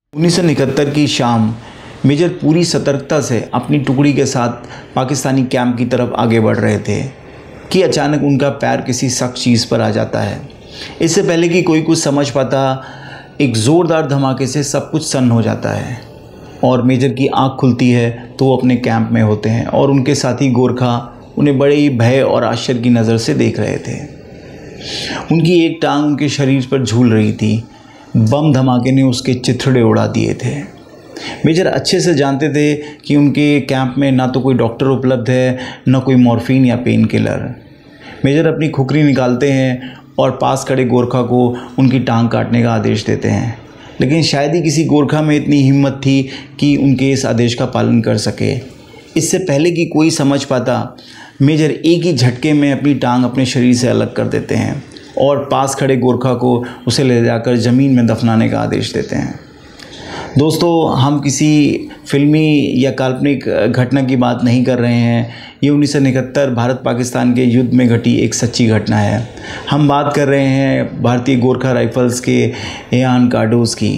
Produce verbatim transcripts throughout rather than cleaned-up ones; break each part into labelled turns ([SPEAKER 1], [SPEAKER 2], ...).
[SPEAKER 1] उन्नीस सौ इकहत्तर की शाम मेजर पूरी सतर्कता से अपनी टुकड़ी के साथ पाकिस्तानी कैंप की तरफ आगे बढ़ रहे थे कि अचानक उनका पैर किसी सख्त चीज़ पर आ जाता है। इससे पहले कि कोई कुछ समझ पाता, एक ज़ोरदार धमाके से सब कुछ सन्न हो जाता है और मेजर की आंख खुलती है तो वो अपने कैंप में होते हैं और उनके साथी गोरखा उन्हें बड़े ही भय और आश्चर्य की नज़र से देख रहे थे। उनकी एक टांग उनके शरीर पर झूल रही थी। बम धमाके ने उसके चिथड़े उड़ा दिए थे। मेजर अच्छे से जानते थे कि उनके कैंप में ना तो कोई डॉक्टर उपलब्ध है, न कोई मॉर्फिन या पेन किलर। मेजर अपनी खुखरी निकालते हैं और पास खड़े गोरखा को उनकी टांग काटने का आदेश देते हैं, लेकिन शायद ही किसी गोरखा में इतनी हिम्मत थी कि उनके इस आदेश का पालन कर सके। इससे पहले कि कोई समझ पाता, मेजर एक ही झटके में अपनी टांग अपने शरीर से अलग कर देते हैं और पास खड़े गोरखा को उसे ले जाकर ज़मीन में दफनाने का आदेश देते हैं। दोस्तों, हम किसी फिल्मी या काल्पनिक घटना की बात नहीं कर रहे हैं। ये उन्नीस सौ इकहत्तर भारत पाकिस्तान के युद्ध में घटी एक सच्ची घटना है। हम बात कर रहे हैं भारतीय गोरखा राइफल्स के एयान कार्डोज की।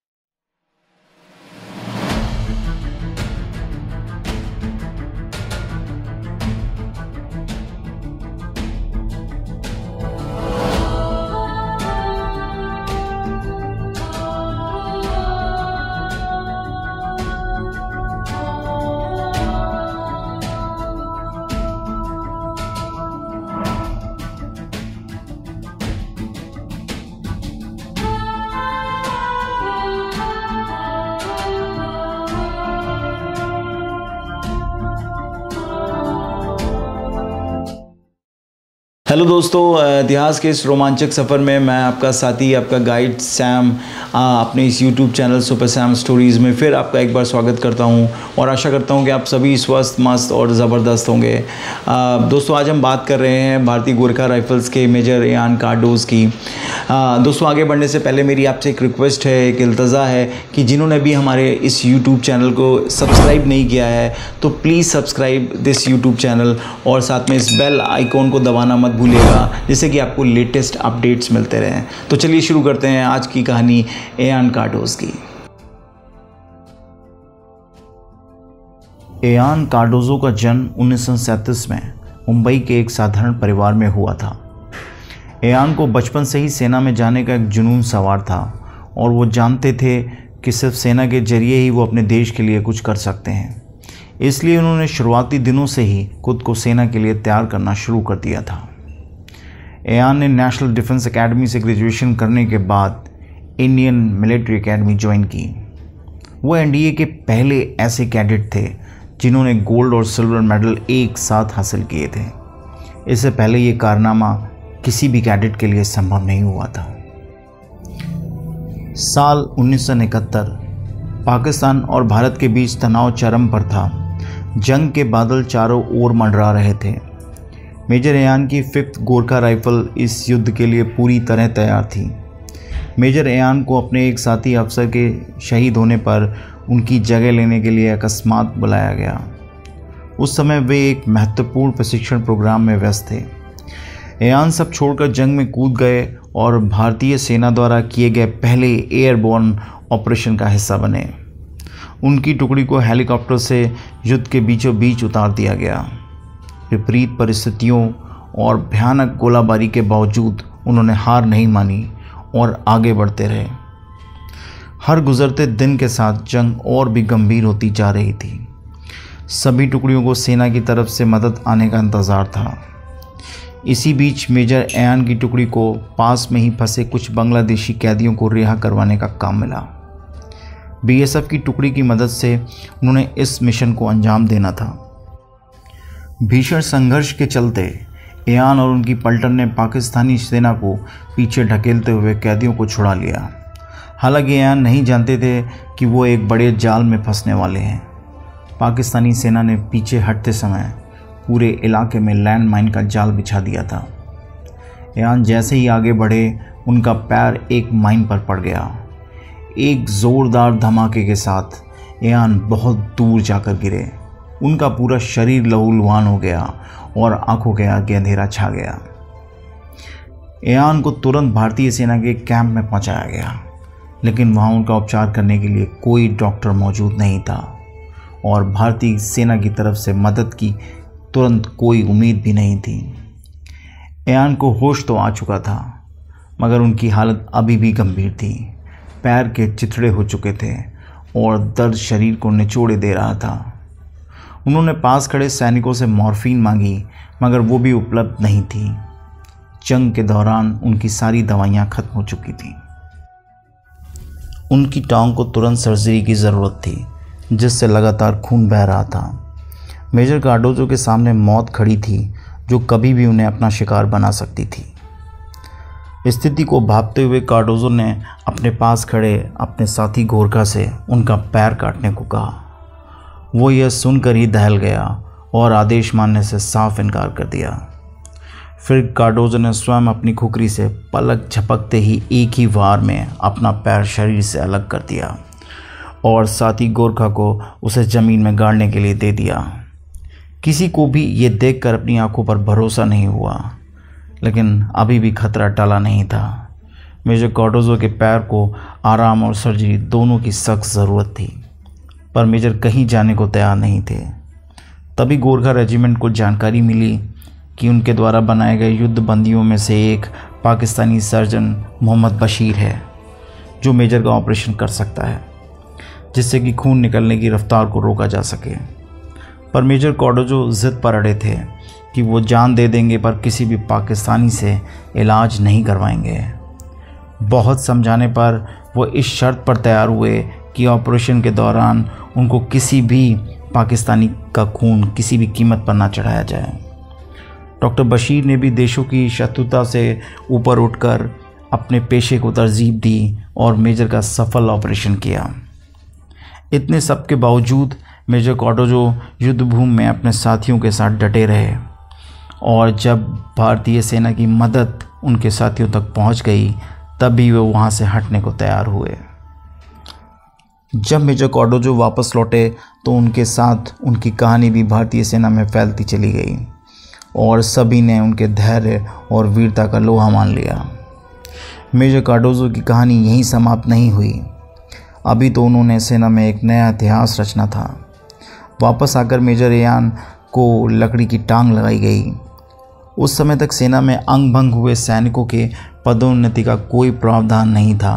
[SPEAKER 1] हेलो दोस्तों, इतिहास के इस रोमांचक सफ़र में मैं आपका साथी, आपका गाइड सैम अपने इस YouTube channel super Sam stories में फिर आपका एक बार स्वागत करता हूं और आशा करता हूं कि आप सभी स्वस्थ, मस्त और ज़बरदस्त होंगे। दोस्तों, आज हम बात कर रहे हैं भारतीय गोरखा राइफल्स के मेजर एयान कार्डोज की। आ, दोस्तों, आगे बढ़ने से पहले मेरी आपसे एक रिक्वेस्ट है, एक इल्तज़ा है कि जिन्होंने भी हमारे इस यूट्यूब चैनल को सब्सक्राइब नहीं किया है तो please subscribe this YouTube channel और साथ में इस बेल आइकॉन को दबाना मत भूलिएगा, जिससे कि आपको लेटेस्ट अपडेट्स मिलते रहें। तो चलिए शुरू करते हैं आज की कहानी एयान कार्डोज की। एयान कार्डोजो का जन्म उन्नीस सौ सैंतीस में मुंबई के एक साधारण परिवार में हुआ था। एयान को बचपन से ही सेना में जाने का एक जुनून सवार था और वो जानते थे कि सिर्फ सेना के जरिए ही वो अपने देश के लिए कुछ कर सकते हैं। इसलिए उन्होंने शुरुआती दिनों से ही खुद को सेना के लिए तैयार करना शुरू कर दिया था। एयान ने नेशनल डिफेंस एकेडमी से ग्रेजुएशन करने के बाद इंडियन मिलिट्री एकेडमी ज्वाइन की। वो एनडीए के पहले ऐसे कैडेट थे जिन्होंने गोल्ड और सिल्वर मेडल एक साथ हासिल किए थे। इससे पहले ये कारनामा किसी भी कैडेट के लिए संभव नहीं हुआ था। साल उन्नीस सौ इकहत्तर पाकिस्तान और भारत के बीच तनाव चरम पर था। जंग के बादल चारों ओर मंडरा रहे थे। मेजर एयान की फिफ्थ गोरखा राइफल इस युद्ध के लिए पूरी तरह तैयार थी। मेजर एयान को अपने एक साथी अफसर के शहीद होने पर उनकी जगह लेने के लिए अकस्मात बुलाया गया। उस समय वे एक महत्वपूर्ण प्रशिक्षण प्रोग्राम में व्यस्त थे। एयान सब छोड़कर जंग में कूद गए और भारतीय सेना द्वारा किए गए पहले एयरबोर्न ऑपरेशन का हिस्सा बने। उनकी टुकड़ी को हेलीकॉप्टर से युद्ध के बीचों बीच उतार दिया गया। विपरीत परिस्थितियों और भयानक गोलाबारी के बावजूद उन्होंने हार नहीं मानी और आगे बढ़ते रहे। हर गुजरते दिन के साथ जंग और भी गंभीर होती जा रही थी। सभी टुकड़ियों को सेना की तरफ से मदद आने का इंतज़ार था। इसी बीच मेजर एयान की टुकड़ी को पास में ही फंसे कुछ बांग्लादेशी कैदियों को रिहा करवाने का काम मिला। बीएसएफ की टुकड़ी की मदद से उन्होंने इस मिशन को अंजाम देना था। भीषण संघर्ष के चलते एयान और उनकी पलटन ने पाकिस्तानी सेना को पीछे ढकेलते हुए कैदियों को छुड़ा लिया। हालांकि एयान नहीं जानते थे कि वो एक बड़े जाल में फंसने वाले हैं। पाकिस्तानी सेना ने पीछे हटते समय पूरे इलाके में लैंड माइन का जाल बिछा दिया था। एयान जैसे ही आगे बढ़े, उनका पैर एक माइन पर पड़ गया। एक ज़ोरदार धमाके के साथ एयान बहुत दूर जाकर गिरे। उनका पूरा शरीर लहूलुहान हो गया और आंखों के आगे अंधेरा छा गया। एयान को तुरंत भारतीय सेना के कैंप में पहुंचाया गया, लेकिन वहाँ उनका उपचार करने के लिए कोई डॉक्टर मौजूद नहीं था और भारतीय सेना की तरफ से मदद की तुरंत कोई उम्मीद भी नहीं थी। एयान को होश तो आ चुका था, मगर उनकी हालत अभी भी गंभीर थी। पैर के चिथड़े हो चुके थे और दर्द शरीर को निचोड़े दे रहा था। उन्होंने पास खड़े सैनिकों से मॉर्फिन मांगी, मगर वो भी उपलब्ध नहीं थी। जंग के दौरान उनकी सारी दवाइयाँ खत्म हो चुकी थीं। उनकी टांग को तुरंत सर्जरी की ज़रूरत थी, जिससे लगातार खून बह रहा था। मेजर कार्डोजो के सामने मौत खड़ी थी, जो कभी भी उन्हें अपना शिकार बना सकती थी। स्थिति को भांपते हुए कार्डोजो ने अपने पास खड़े अपने साथी गोरखा से उनका पैर काटने को कहा। वो यह सुनकर ही दहल गया और आदेश मानने से साफ इनकार कर दिया। फिर कार्डोजो ने स्वयं अपनी खुकरी से पलक झपकते ही एक ही वार में अपना पैर शरीर से अलग कर दिया और साथी गोरखा को उसे ज़मीन में गाड़ने के लिए दे दिया। किसी को भी ये देखकर अपनी आंखों पर भरोसा नहीं हुआ, लेकिन अभी भी खतरा टला नहीं था। मेजर कार्डोजो के पैर को आराम और सर्जरी दोनों की सख्त ज़रूरत थी, पर मेजर कहीं जाने को तैयार नहीं थे। तभी गोरखा रेजिमेंट को जानकारी मिली कि उनके द्वारा बनाए गए युद्ध बंदियों में से एक पाकिस्तानी सर्जन मोहम्मद बशीर है, जो मेजर का ऑपरेशन कर सकता है, जिससे कि खून निकलने की रफ्तार को रोका जा सके। पर मेजर कार्डोजो ज़िद पर अड़े थे कि वो जान दे देंगे, पर किसी भी पाकिस्तानी से इलाज नहीं करवाएंगे। बहुत समझाने पर वो इस शर्त पर तैयार हुए कि ऑपरेशन के दौरान उनको किसी भी पाकिस्तानी का खून किसी भी कीमत पर ना चढ़ाया जाए। डॉक्टर बशीर ने भी देशों की शत्रुता से ऊपर उठकर अपने पेशे को तरजीह दी और मेजर का सफल ऑपरेशन किया। इतने सब के बावजूद मेजर कार्डोजो युद्धभूमि में अपने साथियों के साथ डटे रहे और जब भारतीय सेना की मदद उनके साथियों तक पहुंच गई, तभी वे वहां से हटने को तैयार हुए। जब मेजर कार्डोजो वापस लौटे तो उनके साथ उनकी कहानी भी भारतीय सेना में फैलती चली गई और सभी ने उनके धैर्य और वीरता का लोहा मान लिया। मेजर कार्डोजो की कहानी यहीं समाप्त नहीं हुई। अभी तो उन्होंने सेना में एक नया इतिहास रचना था। वापस आकर मेजर एयान को लकड़ी की टांग लगाई गई। उस समय तक सेना में अंग भंग हुए सैनिकों के पदोन्नति का कोई प्रावधान नहीं था,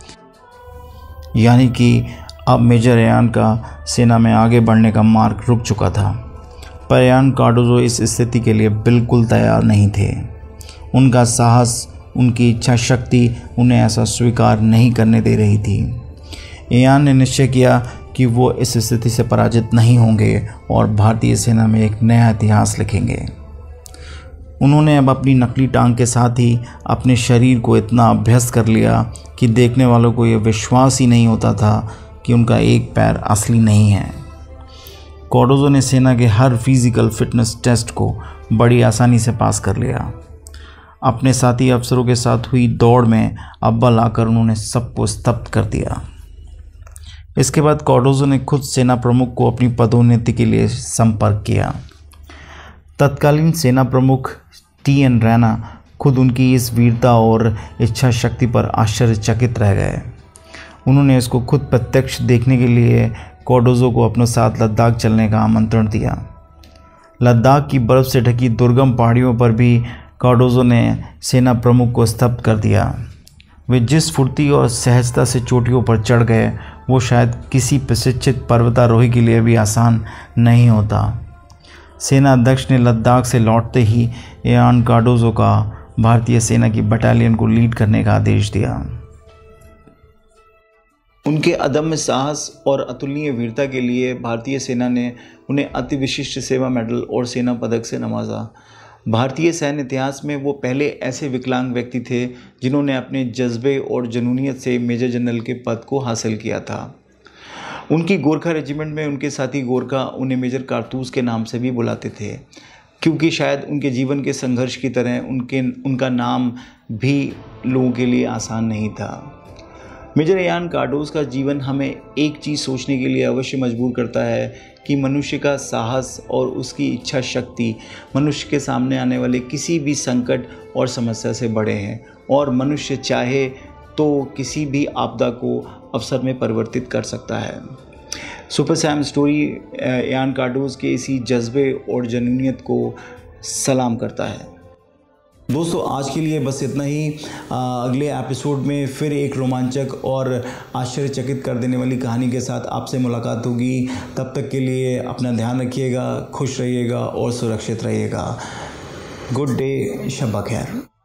[SPEAKER 1] यानी कि अब मेजर एयान का सेना में आगे बढ़ने का मार्ग रुक चुका था। पर एयान कार्डोजो इस स्थिति के लिए बिल्कुल तैयार नहीं थे। उनका साहस, उनकी इच्छा शक्ति उन्हें ऐसा स्वीकार नहीं करने दे रही थी। एयान ने निश्चय किया कि वो इस स्थिति से पराजित नहीं होंगे और भारतीय सेना में एक नया इतिहास लिखेंगे। उन्होंने अब अपनी नकली टांग के साथ ही अपने शरीर को इतना अभ्यस्त कर लिया कि देखने वालों को यह विश्वास ही नहीं होता था कि उनका एक पैर असली नहीं है। कार्डोजो ने सेना के हर फिजिकल फिटनेस टेस्ट को बड़ी आसानी से पास कर लिया। अपने साथी अफसरों के साथ हुई दौड़ में अव्वल आकर उन्होंने सबको स्तब्ध कर दिया। इसके बाद कार्डोजो ने खुद सेना प्रमुख को अपनी पदोन्नति के लिए संपर्क किया। तत्कालीन सेना प्रमुख टी एन रैना खुद उनकी इस वीरता और इच्छा शक्ति पर आश्चर्यचकित रह गए। उन्होंने इसको खुद प्रत्यक्ष देखने के लिए कार्डोजो को अपने साथ लद्दाख चलने का आमंत्रण दिया। लद्दाख की बर्फ़ से ढकी दुर्गम पहाड़ियों पर भी कार्डोजो ने सेना प्रमुख को स्तब्ध कर दिया। वे जिस फुर्ती और सहजता से चोटियों पर चढ़ गए, वो शायद किसी प्रशिक्षित पर्वतारोही के लिए भी आसान नहीं होता। सेना अध्यक्ष ने लद्दाख से लौटते ही एयान कार्डोजो का भारतीय सेना की बटालियन को लीड करने का आदेश दिया। उनके अदम्य साहस और अतुलनीय वीरता के लिए भारतीय सेना ने उन्हें अति विशिष्ट सेवा मेडल और सेना पदक से नवाजा। भारतीय सैन्य इतिहास में वो पहले ऐसे विकलांग व्यक्ति थे जिन्होंने अपने जज्बे और जुनूनियत से मेजर जनरल के पद को हासिल किया था। उनकी गोरखा रेजिमेंट में उनके साथी गोरखा उन्हें मेजर कारतूस के नाम से भी बुलाते थे, क्योंकि शायद उनके जीवन के संघर्ष की तरह उनके उनका नाम भी लोगों के लिए आसान नहीं था। मेजर एयान कार्डोज का जीवन हमें एक चीज़ सोचने के लिए अवश्य मजबूर करता है कि मनुष्य का साहस और उसकी इच्छा शक्ति मनुष्य के सामने आने वाले किसी भी संकट और समस्या से बड़े हैं, और मनुष्य चाहे तो किसी भी आपदा को अवसर में परिवर्तित कर सकता है। Super Sam story Ayan Cardozo के इसी जज्बे और जुनूनियत को सलाम करता है। दोस्तों आज के लिए बस इतना ही। आ, अगले एपिसोड में फिर एक रोमांचक और आश्चर्यचकित कर देने वाली कहानी के साथ आपसे मुलाकात होगी। तब तक के लिए अपना ध्यान रखिएगा, खुश रहिएगा और सुरक्षित रहिएगा। गुड डे, शब बखैर।